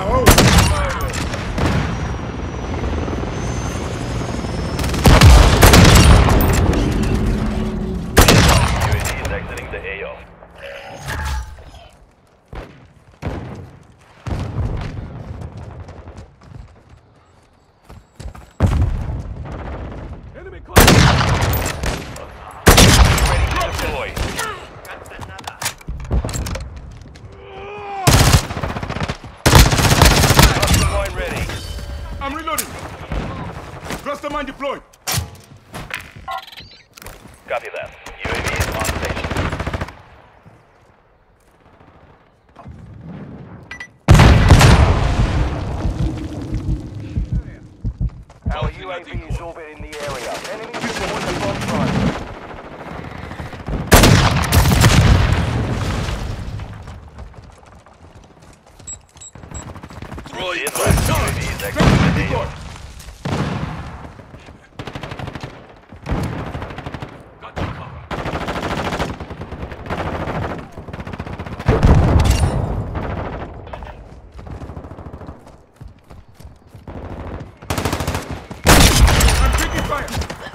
Exiting the AO. Enemy close. Ready to deploy. Cluster mine ready. I'm reloading. Cluster mine deployed. Copy that. UAV is on station. Our UAV is orbiting the area. Enemy people on the bomb site. Be advised, UAV is exiting the AO. Got your cover. I'm taking fire.